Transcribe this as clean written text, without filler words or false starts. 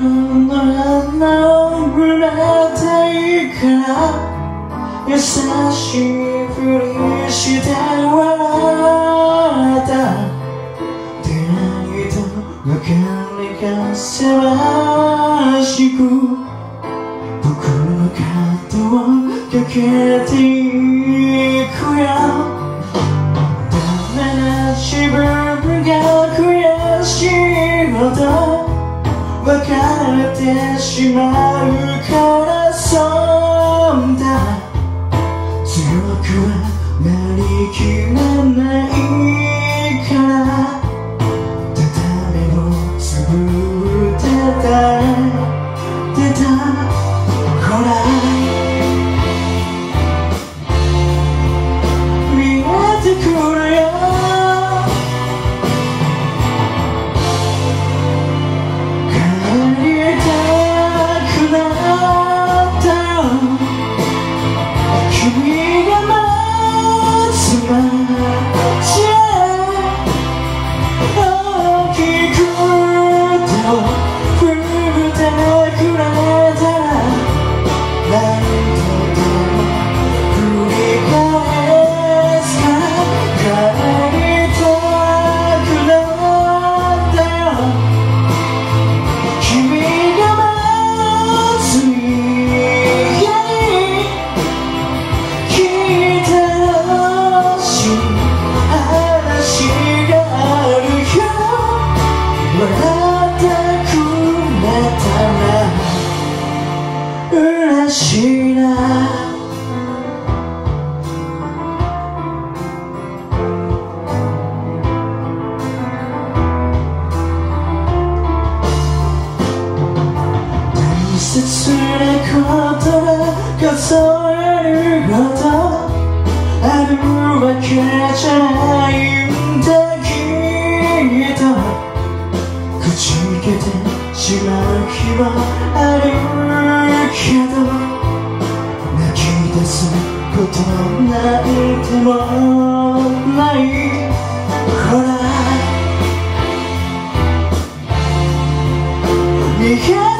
の穴を埋めていいから優しいふりして笑った出会いと別れがせわしく僕の肩をかけていくよダメな自分が悔しいほど分かってしまうからそんな強くはなりきれないから畳をつぶってたほら見えてくるよ帰りたくなったよ君が待つまで大きく手を振ってくれたら何度でも繰り返すから帰りたくなったよ君が待つ家に来てほしい話があるよ笑ってくれたら嬉しいな大切なことは数えるほどあるわけじゃないんだきっとくじけてしまう日もあるけど泣き出すことなんてもないほら逃げ